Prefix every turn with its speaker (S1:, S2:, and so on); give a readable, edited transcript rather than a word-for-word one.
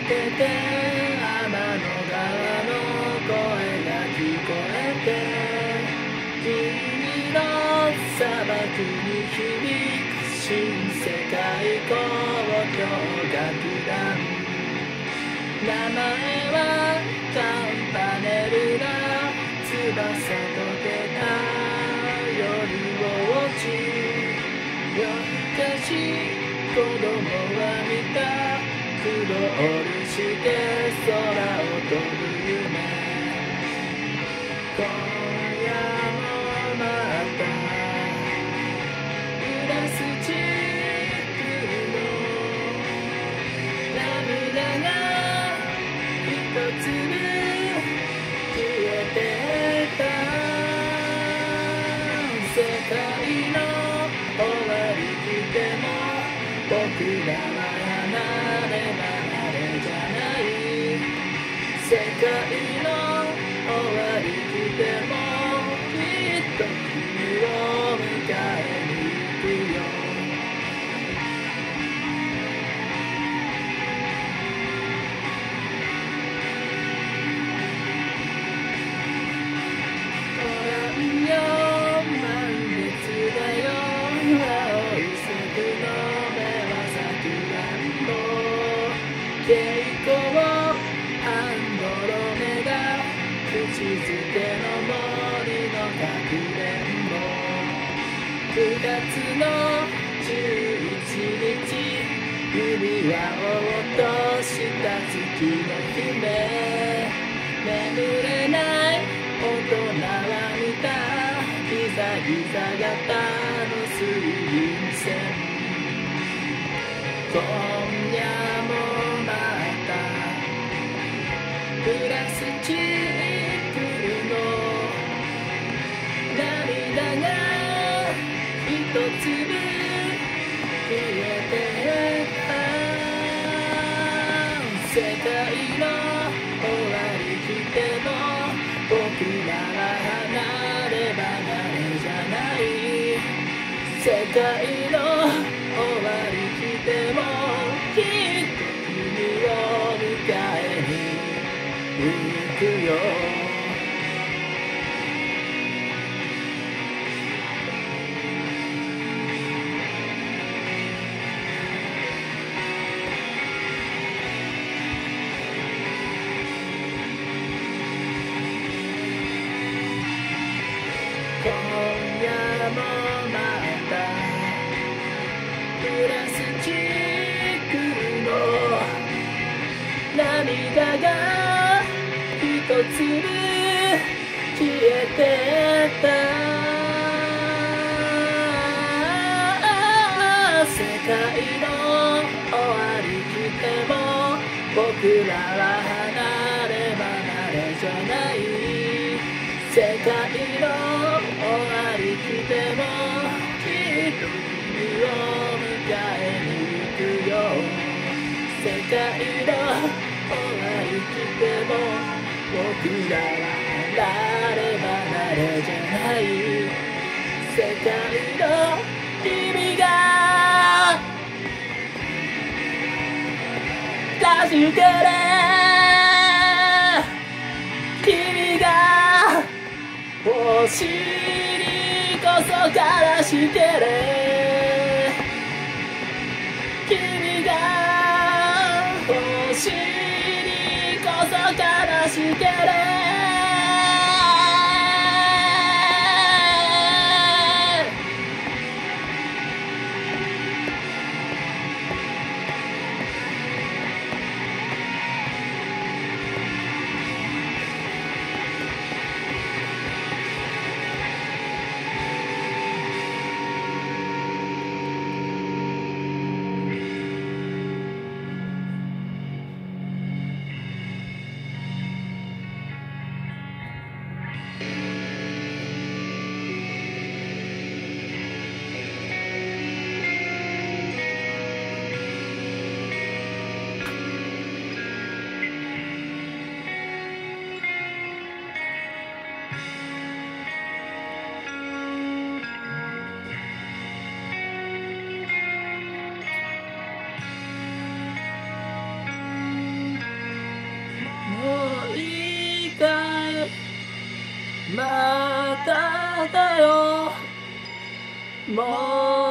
S1: てて天の川の声が聞こえて君の砂漠に響く新世界交響楽団名前はカンパネルラ翼とけた夜を落ち夜更かし子供は見たクロールして空を飛ぶ夢今夜もまたプラスチックの涙が一粒消えてた世界の終わり来ても僕らは離れ離れじゃない世界の終わり来てもきっと君を迎えに行くよご覧よ満月だよ青い空の目はさくらんぼ蛍光アンドロメダ口づけの森のかくれんぼ9月の11日指輪を落とした月の姫眠れない大人は見たギザギザ型の水銀線今夜もまたプラスチックの涙が一粒消えてた世界の終わり来ても僕らは離れ離れじゃない世界の終わり来てもきっと君を迎えに行くよ今夜もまたプラスチックの涙が一粒消えてた世界の終わり来ても僕らは離れ離れじゃない世界の終わり来てもきっと君を迎えに行くよ世界の終わり来ても僕らは離れ離れじゃない世界の君が助けれ君が星にこそからしてれ君が星にこそからしてれまただよもう